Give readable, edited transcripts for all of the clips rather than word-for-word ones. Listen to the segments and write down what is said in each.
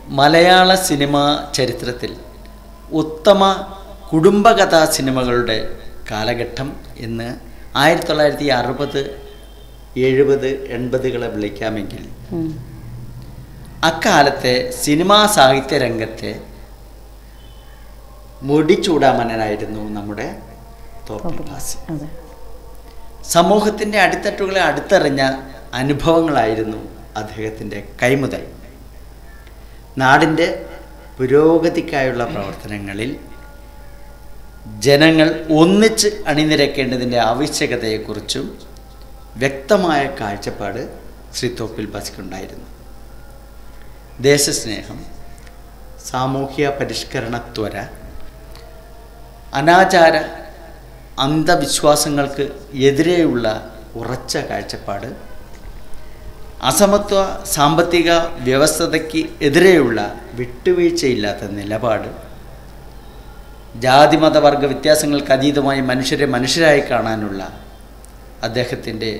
മലയാള cinema ചരിത്രത്തിൽ ഉത്തമ കുടുംബകഥാ സിനിമകളുടെ കാലഘട്ടം എന്ന് 1960, 70, 80കളെ വിളിക്കാമെങ്കിൽ അക്കാലത്തെ സിനിമാ സാഹിത്യ രംഗത്തെ മുടിച്ചൂടാമന്നനായിരുന്നു നമ്മുടെ തോപ്പിൽ ഭാസി. സമൂഹത്തിൻ്റെ അടിത്തട്ടുകളെ അടുത്തറിഞ്ഞ അനുഭവങ്ങളായിരുന്നു അദ്ദേഹത്തിൻ്റെ കൈമുതൽ. നാടിൻ്റെ പുരോഗതിക്കായുള്ള പ്രവർത്തനങ്ങളിൽ ജനങ്ങൾ ഒന്നിച്ച് അണിനിരക്കേണ്ടതിൻ്റെ ആവശ്യകതയെക്കുറിച്ചും വ്യക്തമായ കാഴ്ചപ്പാട് ശ്രീ തോപ്പിൽ ഭാസിക്കുണ്ടായിരുന്നു. ദേശസ്നേഹം, സാമൂഹ്യ പരിഷ്കരണ ത്വര, അനാചാര അന്ധവിശ്വാസങ്ങൾക്ക് എതിരെയുള്ള ഉറച്ച കാഴ്ചപ്പാട്, അസമത്വ സാമ്പത്തിക വ്യവസ്ഥതയ്ക്ക് എതിരെയുള്ള വിട്ടുവീഴ്ചയില്ലാത്ത നിലപാട്, ജാതിമത വർഗ വ്യത്യാസങ്ങൾക്ക് അതീതമായി മനുഷ്യരെ മനുഷ്യരായി കാണാനുള്ള അദ്ദേഹത്തിൻ്റെ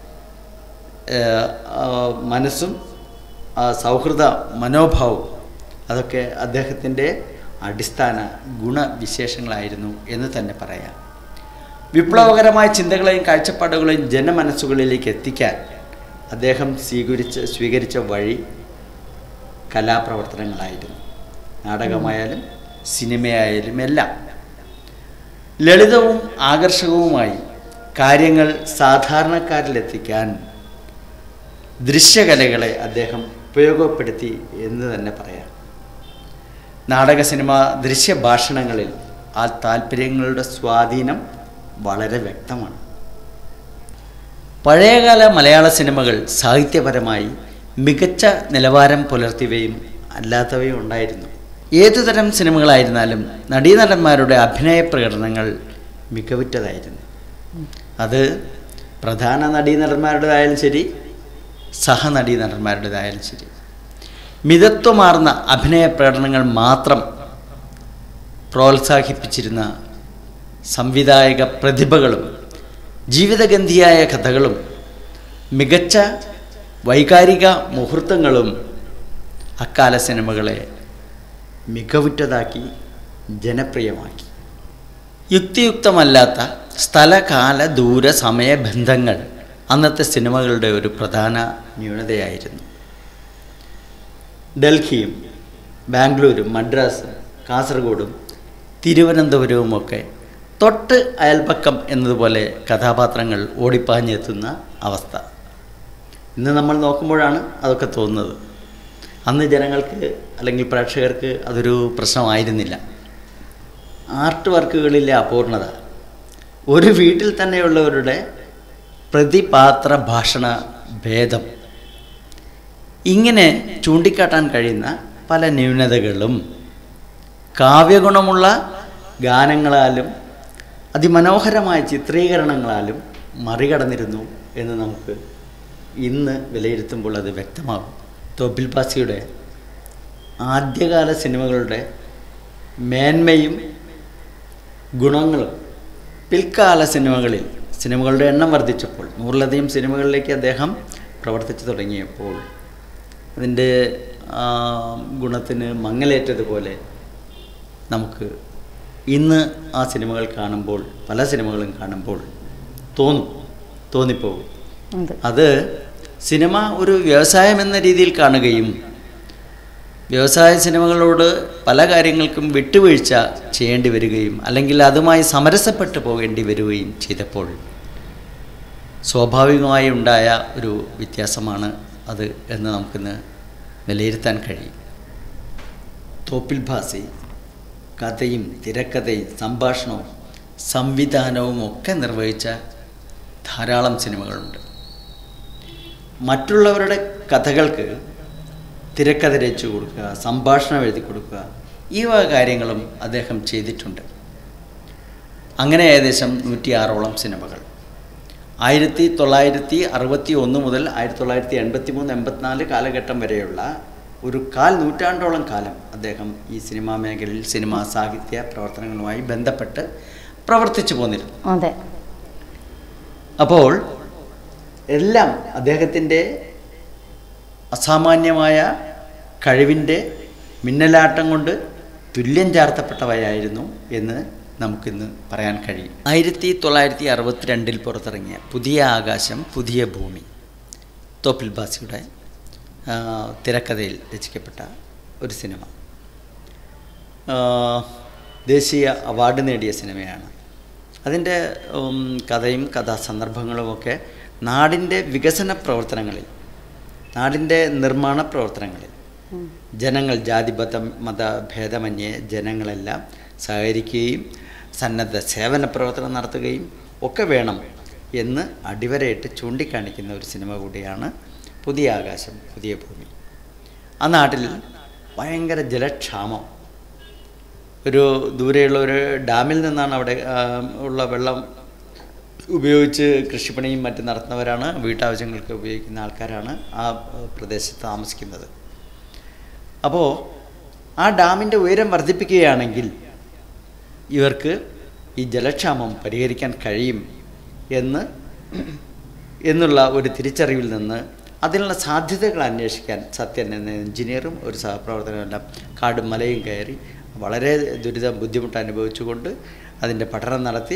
മനസ്സും സൗഹൃദ മനോഭാവവും അതൊക്കെ അദ്ദേഹത്തിൻ്റെ അടിസ്ഥാന ഗുണവിശേഷങ്ങളായിരുന്നു എന്ന് തന്നെ പറയാം. വിപ്ലവകരമായ ചിന്തകളെയും കാഴ്ചപ്പാടുകളെയും ജനമനസ്സുകളിലേക്ക് എത്തിക്കാൻ അദ്ദേഹം സ്വീകരിച്ച വഴി കലാപ്രവർത്തനങ്ങളായിരുന്നു. നാടകമായാലും സിനിമയായാലും എല്ലാം ലളിതവും ആകർഷകവുമായി കാര്യങ്ങൾ സാധാരണക്കാരിലെത്തിക്കാൻ ദൃശ്യകലകളെ അദ്ദേഹം ഉപയോഗപ്പെടുത്തി എന്ന് തന്നെ പറയാം. നാടക സിനിമ ദൃശ്യഭാഷണങ്ങളിൽ ആ താല്പര്യങ്ങളുടെ സ്വാധീനം വളരെ വ്യക്തമാണ്. പഴയകാല മലയാള സിനിമകൾ സാഹിത്യപരമായി മികച്ച നിലവാരം പുലർത്തിയവയും അല്ലാത്തവയും ഉണ്ടായിരുന്നു. ഏതുതരം സിനിമകളായിരുന്നാലും നടീനടന്മാരുടെ അഭിനയ പ്രകടനങ്ങൾ മികവുറ്റതായിരുന്നു. അത് പ്രധാന നടീനടന്മാരുടേതായാലും ശരി, സഹനടീനടന്മാരുടേതായാലും ശരി, മിതത്വമാർന്ന അഭിനയ പ്രകടനങ്ങൾ മാത്രം പ്രോത്സാഹിപ്പിച്ചിരുന്ന സംവിധായക പ്രതിഭകളും ജീവിതഗന്ധിയായ കഥകളും മികച്ച വൈകാരിക മുഹൂർത്തങ്ങളും അക്കാല സിനിമകളെ മികവുറ്റതാക്കി ജനപ്രിയമാക്കി. യുക്തിയുക്തമല്ലാത്ത സ്ഥലകാല ദൂര സമയബന്ധങ്ങൾ അന്നത്തെ സിനിമകളുടെ ഒരു പ്രധാന ന്യൂനതയായിരുന്നു. ഡൽഹിയും ബാംഗ്ലൂരും മദ്രാസും കാസർഗോഡും തിരുവനന്തപുരവുമൊക്കെ തൊട്ട് അയൽപക്കം എന്നതുപോലെ കഥാപാത്രങ്ങൾ ഓടിപ്പാഞ്ഞെത്തുന്ന അവസ്ഥ ഇന്ന് നമ്മൾ നോക്കുമ്പോഴാണ് അതൊക്കെ തോന്നുന്നത്. അന്ന് ജനങ്ങൾക്ക് അല്ലെങ്കിൽ പ്രേക്ഷകർക്ക് അതൊരു പ്രശ്നമായിരുന്നില്ല. ആർട്ട് വർക്കുകളിലെ അപൂർണത, ഒരു വീട്ടിൽ തന്നെയുള്ളവരുടെ പ്രതിപാത്ര ഭാഷണ ഭേദം, ഇങ്ങനെ ചൂണ്ടിക്കാട്ടാൻ കഴിയുന്ന പല ന്യൂനതകളും കാവ്യഗുണമുള്ള ഗാനങ്ങളാലും അതിമനോഹരമായ ചിത്രീകരണങ്ങളാലും മറികടന്നിരുന്നു എന്ന് നമുക്ക് ഇന്ന് വിലയിരുത്തുമ്പോൾ അത് വ്യക്തമാകും. തോപ്പിൽ ഭാസിയുടെ ആദ്യകാല സിനിമകളുടെ മേന്മയും ഗുണങ്ങളും പിൽക്കാല സിനിമകളുടെ എണ്ണം വർദ്ധിച്ചപ്പോൾ, 100ലധികം സിനിമകളിലേക്ക് അദ്ദേഹം പ്രവർത്തിച്ചു തുടങ്ങിയപ്പോൾ അതിൻ്റെ ഗുണത്തിന് മങ്ങലേറ്റതുപോലെ നമുക്ക് ഇന്ന് ആ സിനിമകൾ കാണുമ്പോൾ, പല സിനിമകളും കാണുമ്പോൾ തോന്നിപ്പോകും. അത് സിനിമ ഒരു വ്യവസായം എന്ന രീതിയിൽ കാണുകയും വ്യവസായ സിനിമകളോട് പല കാര്യങ്ങൾക്കും വിട്ടുവീഴ്ച ചെയ്യേണ്ടി വരികയും അല്ലെങ്കിൽ അതുമായി സമരസപ്പെട്ടു പോകേണ്ടി വരികയും ചെയ്തപ്പോൾ സ്വാഭാവികമായി ഉണ്ടായ ഒരു വ്യത്യാസമാണ് അത് എന്ന് നമുക്കിന്ന് വിലയിരുത്താൻ കഴിയും. തോപ്പിൽ ഭാസി കഥയും തിരക്കഥയും സംഭാഷണവും സംവിധാനവും ഒക്കെ നിർവഹിച്ച ധാരാളം സിനിമകളുണ്ട്. മറ്റുള്ളവരുടെ കഥകൾക്ക് തിരക്കഥ രചിച്ചു കൊടുക്കുക, സംഭാഷണം എഴുതി കൊടുക്കുക, ഈ വക കാര്യങ്ങളും അദ്ദേഹം ചെയ്തിട്ടുണ്ട്. അങ്ങനെ ഏകദേശം 106ഓളം സിനിമകൾ 1961 മുതൽ 1983-84 കാലഘട്ടം വരെയുള്ള ഒരു നൂറ്റാണ്ടോളം കാലം അദ്ദേഹം ഈ സിനിമാ മേഖലയിൽ സിനിമാ സാഹിത്യ പ്രവർത്തനങ്ങളുമായി ബന്ധപ്പെട്ട് പ്രവർത്തിച്ചു പോന്നിരുന്നു. അതെ. അപ്പോൾ എല്ലാം അദ്ദേഹത്തിൻ്റെ അസാമാന്യമായ കഴിവിൻ്റെ മിന്നലാട്ടം കൊണ്ട് തുല്യം ചാർത്തപ്പെട്ടവയായിരുന്നു എന്ന് നമുക്കിന്ന് പറയാൻ കഴിയും. 1962 പുറത്തിറങ്ങിയ പുതിയ ആകാശം പുതിയ ഭൂമി, തോപ്പിൽ ഭാസിയുടെ തിരക്കഥയിൽ രചിക്കപ്പെട്ട ഒരു സിനിമ, ദേശീയ അവാർഡ് നേടിയ സിനിമയാണ്. അതിൻ്റെ കഥയും കഥാസന്ദർഭങ്ങളുമൊക്കെ നാടിൻ്റെ വികസന പ്രവർത്തനങ്ങളിൽ, നാടിൻ്റെ നിർമ്മാണ പ്രവർത്തനങ്ങളിൽ ജനങ്ങൾ മതഭേദമന്യേ ജനങ്ങളെല്ലാം സഹകരിക്കുകയും സന്നദ്ധ സേവന പ്രവർത്തനം നടത്തുകയും ഒക്കെ വേണം എന്ന് അടിവരയിട്ട് ചൂണ്ടിക്കാണിക്കുന്ന ഒരു സിനിമ കൂടിയാണ് പുതിയ ആകാശം പുതിയ ഭൂമി. ആ നാട്ടിൽ ഭയങ്കര ജലക്ഷാമം. ഒരു ദൂരെയുള്ള ഒരു ഡാമിൽ നിന്നാണ് അവിടെ ഉള്ള വെള്ളം ഉപയോഗിച്ച് കൃഷിപ്പണിയും മറ്റും നടത്തുന്നവരാണ്, വീട്ടാവശ്യങ്ങൾക്ക് ഉപയോഗിക്കുന്ന ആൾക്കാരാണ് ആ പ്രദേശത്ത് താമസിക്കുന്നത്. അപ്പോൾ ആ ഡാമിൻ്റെ ഉയരം വർദ്ധിപ്പിക്കുകയാണെങ്കിൽ ഇവർക്ക് ഈ ജലക്ഷാമം പരിഹരിക്കാൻ കഴിയും എന്നുള്ള ഒരു തിരിച്ചറിവിൽ നിന്ന് അതിനുള്ള സാധ്യതകൾ അന്വേഷിക്കാൻ സത്യൻ എന്ന എഞ്ചിനീയറും ഒരു സഹപ്രവർത്തകരെല്ലാം കാടും മലയും കയറി വളരെ ബുദ്ധിമുട്ട് അനുഭവിച്ചുകൊണ്ട് അതിൻ്റെ പഠനം നടത്തി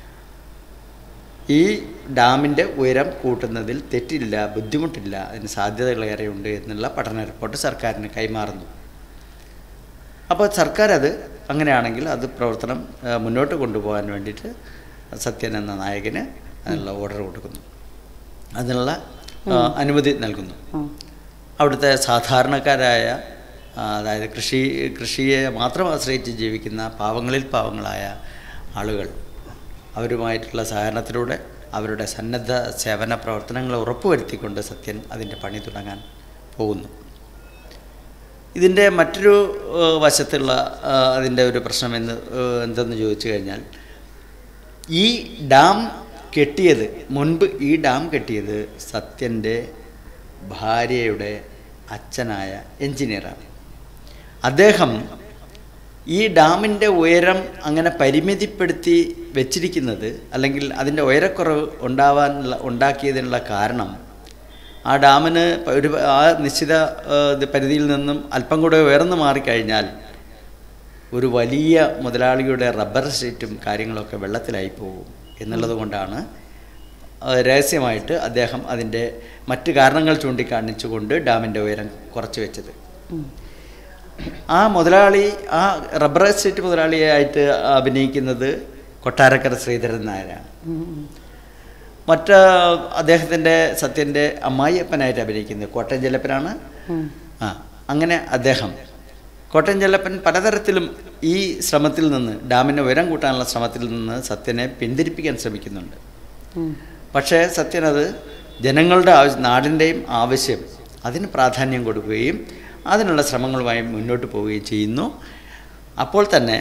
ഈ ഡാമിൻ്റെ ഉയരം കൂട്ടുന്നതിൽ തെറ്റില്ല, ബുദ്ധിമുട്ടില്ല, അതിന് സാധ്യതകളേറെയുണ്ട് എന്നുള്ള പഠന റിപ്പോർട്ട് സർക്കാരിന് കൈമാറുന്നു. അപ്പോൾ സർക്കാർ അത് അങ്ങനെയാണെങ്കിൽ അത് പ്രവർത്തനം മുന്നോട്ട് കൊണ്ടുപോകാൻ വേണ്ടിയിട്ട് സത്യൻ എന്ന നായകന് അതിനുള്ള ഓർഡർ കൊടുക്കുന്നു, അതിനുള്ള അനുമതി നൽകുന്നു. അവിടുത്തെ സാധാരണക്കാരായ, അതായത് കൃഷിയെ മാത്രം ആശ്രയിച്ച് ജീവിക്കുന്ന പാവങ്ങളിൽ പാവങ്ങളായ ആളുകൾ അവരുമായിട്ടുള്ള സഹകരണത്തിലൂടെ അവരുടെ സന്നദ്ധ സേവന പ്രവർത്തനങ്ങൾ ഉറപ്പുവരുത്തിക്കൊണ്ട് സത്യൻ അതിൻ്റെ പണി തുടങ്ങാൻ പോകുന്നു. ഇതിൻ്റെ മറ്റൊരു വശത്തുള്ള അതിൻ്റെ ഒരു പ്രശ്നം എന്തെന്ന് ചോദിച്ചു കഴിഞ്ഞാൽ, ഈ ഡാം കെട്ടിയത് മുൻപ് ഈ ഡാം കെട്ടിയത് സത്യൻ്റെ ഭാര്യയുടെ അച്ഛനായ എഞ്ചിനീയറാണ്. അദ്ദേഹം ഈ ഡാമിൻ്റെ ഉയരം അങ്ങനെ പരിമിതിപ്പെടുത്തി വെച്ചിരിക്കുന്നത്, അല്ലെങ്കിൽ അതിൻ്റെ ഉയരക്കുറവ് ഉണ്ടാക്കിയതിനുള്ള കാരണം, ആ ഡാമിന് ആ നിശ്ചിത പരിധിയിൽ നിന്നും അല്പം കൂടെ ഉയർന്നു മാറിക്കഴിഞ്ഞാൽ ഒരു വലിയ മുതലാളിയുടെ റബ്ബർ ഷീറ്റും കാര്യങ്ങളൊക്കെ വെള്ളത്തിലായി പോകും എന്നുള്ളത് കൊണ്ടാണ് രഹസ്യമായിട്ട് അദ്ദേഹം അതിൻ്റെ മറ്റ് കാരണങ്ങൾ ചൂണ്ടിക്കാണിച്ചുകൊണ്ട് ഡാമിൻ്റെ ഉയരം കുറച്ച് വെച്ചത്. ആ മുതലാളി, ആ റബ്ബർ എസ്റ്റേറ്റ് മുതലാളിയായിട്ട് അഭിനയിക്കുന്നത് കൊട്ടാരക്കര ശ്രീധരൻ നായരാണ്. അദ്ദേഹത്തിൻ്റെ സത്യൻ്റെ അമ്മായിയപ്പനായിട്ട് അഭിനയിക്കുന്നത് കോട്ടയം ചെല്ലപ്പനാണ്. അങ്ങനെ കോട്ടയം ചെല്ലപ്പൻ പലതരത്തിലും ഈ ശ്രമത്തിൽ നിന്ന്, ഡാമിൻ്റെ ഉയരം കൂട്ടാനുള്ള ശ്രമത്തിൽ നിന്ന് സത്യനെ പിന്തിരിപ്പിക്കാൻ ശ്രമിക്കുന്നുണ്ട്. പക്ഷേ സത്യൻ അത് ജനങ്ങളുടെ നാടിൻ്റെയും ആവശ്യം, അതിന് പ്രാധാന്യം കൊടുക്കുകയും അതിനുള്ള ശ്രമങ്ങളുമായി മുന്നോട്ട് പോവുകയും ചെയ്യുന്നു. അപ്പോൾ തന്നെ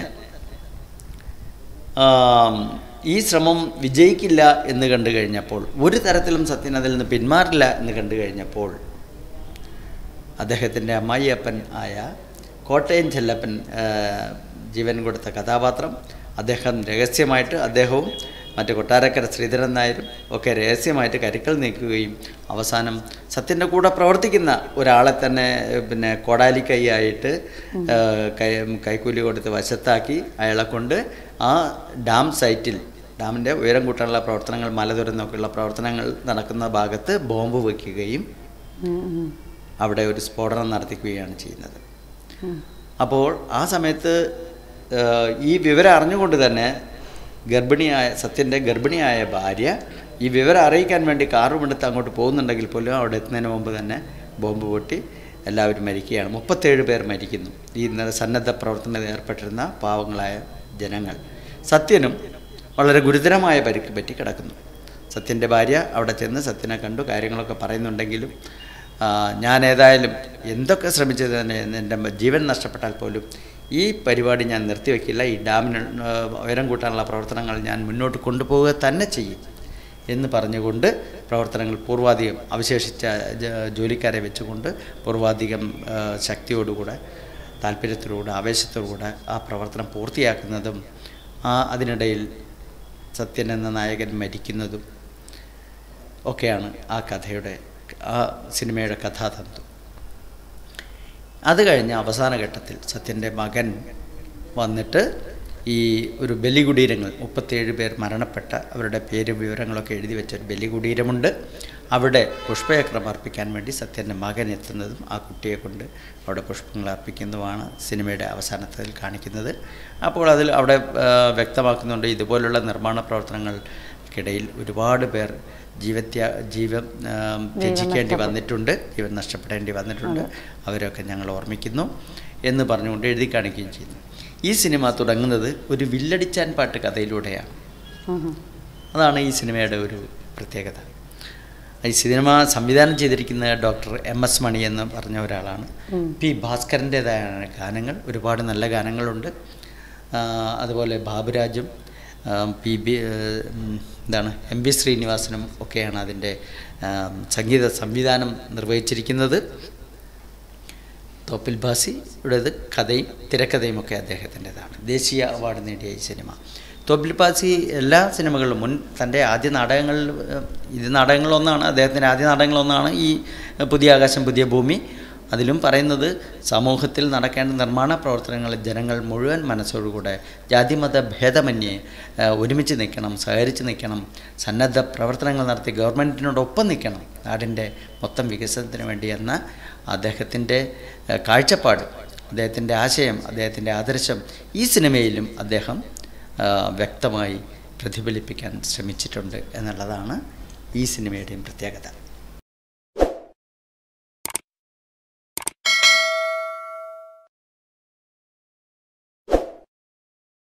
ഈ ശ്രമം വിജയിക്കില്ല എന്ന് കണ്ടു കഴിഞ്ഞപ്പോൾ, ഒരു തരത്തിലും സത്യൻ അതിൽ നിന്ന് പിന്മാറില്ല എന്ന് കണ്ടു കഴിഞ്ഞപ്പോൾ, അദ്ദേഹത്തിൻ്റെ അമ്മായിയപ്പൻ ആയ കോട്ടയം ചെല്ലപ്പൻ ജീവൻ കൊടുത്ത കഥാപാത്രം അദ്ദേഹം രഹസ്യമായിട്ട്, അദ്ദേഹവും മറ്റ് കൊട്ടാരക്കര ശ്രീധരൻ നായരും ഒക്കെ രഹസ്യമായിട്ട് കരുക്കൾ നീക്കുകയും അവസാനം സത്യൻ്റെ കൂടെ പ്രവർത്തിക്കുന്ന ഒരാളെ തന്നെ കോടാലിക്കൈയായിട്ട് കൈക്കൂലി കൊടുത്ത് വശത്താക്കി അയാളെ കൊണ്ട് ആ ഡാം സൈറ്റിൽ, ഡാമിൻ്റെ ഉയരം കൂട്ടാനുള്ള പ്രവർത്തനങ്ങൾ, മല തുറന്നൊക്കെയുള്ള പ്രവർത്തനങ്ങൾ നടക്കുന്ന ഭാഗത്ത് ബോംബ് വയ്ക്കുകയും അവിടെ ഒരു സ്ഫോടനം നടത്തിക്കുകയാണ് ചെയ്യുന്നത്. അപ്പോൾ ആ സമയത്ത് ഈ വിവരം അറിഞ്ഞുകൊണ്ട് തന്നെ സത്യൻ്റെ ഗർഭിണിയായ ഭാര്യ ഈ വിവരം അറിയിക്കാൻ വേണ്ടി കാറുമെടുത്ത് അങ്ങോട്ട് പോകുന്നുണ്ടെങ്കിൽ പോലും അവിടെ എത്തുന്നതിന് മുമ്പ് തന്നെ ബോംബ് പൊട്ടി എല്ലാവരും മരിക്കുകയാണ്. 37 പേർ മരിക്കുന്നു, ഈ സന്നദ്ധ പ്രവർത്തനത്തിൽ ഏർപ്പെട്ടിരുന്ന പാവങ്ങളായ ജനങ്ങൾ. സത്യനും വളരെ ഗുരുതരമായ പരിക്ക് പറ്റി കിടക്കുന്നു. സത്യൻ്റെ ഭാര്യ അവിടെ ചെന്ന് സത്യനെ കണ്ടു കാര്യങ്ങളൊക്കെ പറയുന്നുണ്ടെങ്കിലും, ഞാൻ ഏതായാലും എന്തൊക്കെ ശ്രമിച്ചത് തന്നെ എൻ്റെ ജീവൻ നഷ്ടപ്പെട്ടാൽ പോലും ഈ പരിപാടി ഞാൻ നിർത്തിവെക്കില്ല, ഈ ഡാമിന് ഉയരം കൂട്ടാനുള്ള പ്രവർത്തനങ്ങൾ ഞാൻ മുന്നോട്ട് കൊണ്ടുപോവുക തന്നെ ചെയ്യും എന്ന് പറഞ്ഞുകൊണ്ട് പ്രവർത്തനങ്ങൾ പൂർവാധികം അവശേഷിച്ച ജോലിക്കാരെ വെച്ചുകൊണ്ട് പൂർവാധികം ശക്തിയോടുകൂടെ, താല്പര്യത്തോടുകൂടെ, ആവേശത്തോടുകൂടെ ആ പ്രവർത്തനം പൂർത്തിയാക്കുന്നതും അതിനിടയിൽ സത്യൻ എന്ന നായകൻ മരിക്കുന്നതും ഒക്കെയാണ് ആ സിനിമയുടെ കഥാതന്തു. അത് കഴിഞ്ഞ് അവസാന ഘട്ടത്തിൽ സത്യൻ്റെ മകൻ വന്നിട്ട് ഈ ഒരു ബലികുടീരങ്ങൾ 37 പേർ മരണപ്പെട്ട അവരുടെ പേരും വിവരങ്ങളൊക്കെ എഴുതി വെച്ചൊരു ബലികുടീരമുണ്ട്. അവിടെ പുഷ്പചക്രം അർപ്പിക്കാൻ വേണ്ടി സത്യൻ്റെ മകൻ എത്തുന്നതും ആ കുട്ടിയെ കൊണ്ട് അവിടെ പുഷ്പങ്ങൾ അർപ്പിക്കുന്നതുമാണ് സിനിമയുടെ അവസാനത്തിൽ കാണിക്കുന്നത്. അപ്പോൾ അതിൽ അവിടെ വ്യക്തമാക്കുന്നുണ്ട് ഇതുപോലുള്ള നിർമ്മാണ പ്രവർത്തനങ്ങൾക്കിടയിൽ ഒരുപാട് പേർ ജീവൻ ത്യജിക്കേണ്ടി വന്നിട്ടുണ്ട്, ജീവൻ നഷ്ടപ്പെടേണ്ടി വന്നിട്ടുണ്ട്, അവരൊക്കെ ഞങ്ങൾ ഓർമ്മിക്കുന്നു എന്ന് പറഞ്ഞുകൊണ്ട് എഴുതി കാണിക്കുകയും ചെയ്യുന്നു. ഈ സിനിമ തുടങ്ങുന്നത് ഒരു വില്ലടിച്ചാൻ പാട്ട് കഥയിലൂടെയാണ്. അതാണ് ഈ സിനിമയുടെ ഒരു പ്രത്യേകത. ഈ സിനിമ സംവിധാനം ചെയ്തിരിക്കുന്ന ഡോക്ടർ MS മണി എന്ന് പറഞ്ഞ ഒരാളാണ്. പി ഭാസ്കരൻ്റേതായ ഗാനങ്ങൾ, ഒരുപാട് നല്ല ഗാനങ്ങളുണ്ട്. അതുപോലെ ബാബുരാജും MB ശ്രീനിവാസനും ഒക്കെയാണ് അതിൻ്റെ സംഗീത സംവിധാനം നിർവഹിച്ചിരിക്കുന്നത്. തോപ്പിൽ ഭാസിയുടേത് കഥയും തിരക്കഥയും ഒക്കെ അദ്ദേഹത്തിൻ്റെതാണ്. ദേശീയ അവാർഡ് നേടിയ ഈ സിനിമ. തോപ്പിൽ ഭാസി എല്ലാ സിനിമകളിലും തൻ്റെ ആദ്യ നാടകങ്ങളിൽ, ഇത് നാടകങ്ങളൊന്നാണ്, അദ്ദേഹത്തിൻ്റെ ആദ്യ നാടകങ്ങളൊന്നാണ് ഈ പുതിയ ആകാശം പുതിയ ഭൂമി. അതിലും പറയുന്നത് സമൂഹത്തിൽ നടക്കേണ്ട നിർമ്മാണ പ്രവർത്തനങ്ങൾ ജനങ്ങൾ മുഴുവൻ മനസ്സോടുകൂടെ ജാതിമത ഭേദമന്യേ ഒരുമിച്ച് നിൽക്കണം, സഹകരിച്ച് നിൽക്കണം, സന്നദ്ധ പ്രവർത്തനങ്ങൾ നടത്തി ഗവൺമെൻറ്റിനോടൊപ്പം നിൽക്കണം, നാടിൻ്റെ മൊത്തം വികസനത്തിന് വേണ്ടി എന്ന അദ്ദേഹത്തിൻ്റെ കാഴ്ചപ്പാട്, അദ്ദേഹത്തിൻ്റെ ആശയം, അദ്ദേഹത്തിൻ്റെ ആദർശം ഈ സിനിമയിലും അദ്ദേഹം വ്യക്തമായി പ്രതിഫലിപ്പിക്കാൻ ശ്രമിച്ചിട്ടുണ്ട് എന്നുള്ളതാണ് ഈ സിനിമയുടെയും പ്രത്യേകത.